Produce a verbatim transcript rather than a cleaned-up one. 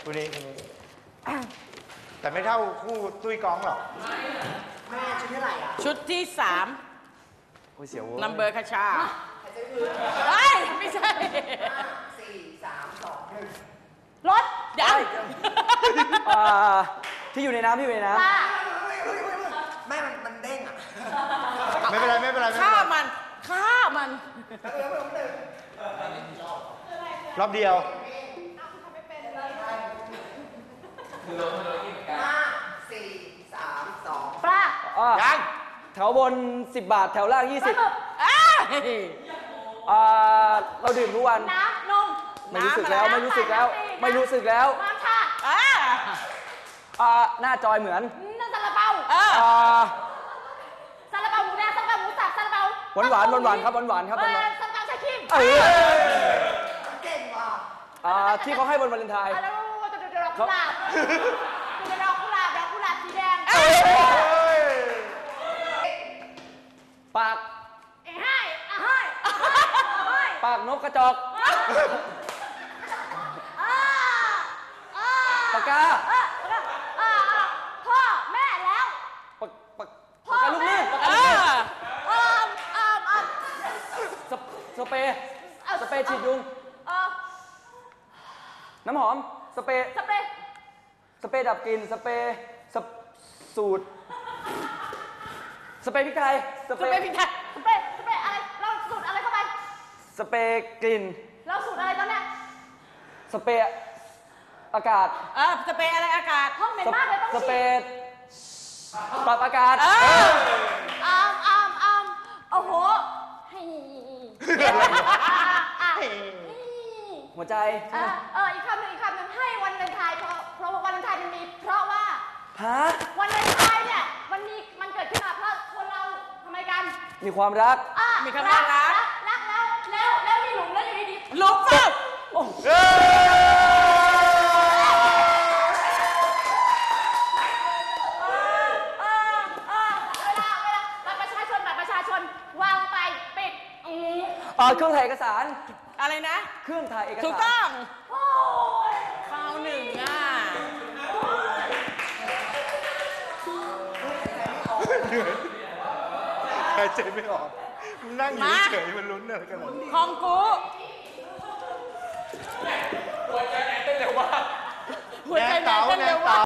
คู่นี้คู่นี้แต่ไม่เท่าคู่ตุ้ยก้องหรอกแม่ชุดเท่าไหร่อ่ะชุดที่สามโอ้ยเสียวนัมเบอร์คาชาเฮ้ยไม่ใช่สี่สามสองหนึ่งรถยังที่อยู่ในน้ำที่อยู่ในน้ำแม่มันมันเด้งอ่ะไม่เป็นไรไม่เป็นไรฆ่ามันฆ่ามันรอบเดียวห้าสี่สามสองปลายังแถวบนสิบบาทแถวล่างยี่สิบเราดื่มทุกวันน้ำนมไม่รู้สึกแล้วไม่รู้สึกแล้วไม่รู้สึกแล้วน้ำชาหน้าจอยเหมือนน้ำซาลาเปาซาลาเปาหมูแดงซาลาเปาหมูสับซาลาเปาหวานหวานหวานหวานครับหวานหวานครับหวานหวานซาลาเปาชาคิมเก่งว่ะที่เขาให้บนวาเลนไทน์แล้วจะดอกกุหลาบจะดอกกุหลาบดอกกุหลาบสีแดงปากให้ให้ปากนกกระจอกปากกาพ่อแม่แล้วปากปากปากกาลูกลื่นปากกาลูกลื่นสเปรย์สเปรย์ฉีดยุงน้ำหอมสเปรย์สเปรย์สเปรย์ดับกลิ่นสเปรย์สูตรสเปรย์พริกไทยสเปรย์พริกไทยสเปรย์สเปรย์อะไรเราสูตรอะไรเข้าไปสเปรย์กลิ่นเราสูตรอะไรตอนเนี้ยสเปรย์อากาศเออสเปรย์อะไรอากาศห้องเหม็นมากเลยต้องฉีดสเปรย์ปรับอากาศเอออามอามอามโอ้โหหัวใจเออเอออีกคำหนึ่งอีกคำหนึ่งให้วันวาเลนไทน์เพราะเพราะว่าวันวาเลนไทน์มันมีเพราะว่าฮะวันวาเลนไทน์เนี่ยมันมีมันเกิดขึ้นมาเพราะคนเราทำไมกันมีความรักมีความรักรักรักแล้วแล้วแล้วมีหลุมแล้วอยู่ดีๆหลุมเปล่าเวลาเวลาบัตรประชาชนบัตรประชาชนวางไปปิดอ๋อเครื่องถ่ายเอกสารอะไรนะเครื่องถ่ายเอกสารถูกต้องคราวหนึ่งอ่ะหายใจไม่ออกนั่งอยู่เฉยมันลุ้นอะไรกันของกูหัวใจไหนเต้นเร็ววะหัวใจไหนเต้นเร็ววะ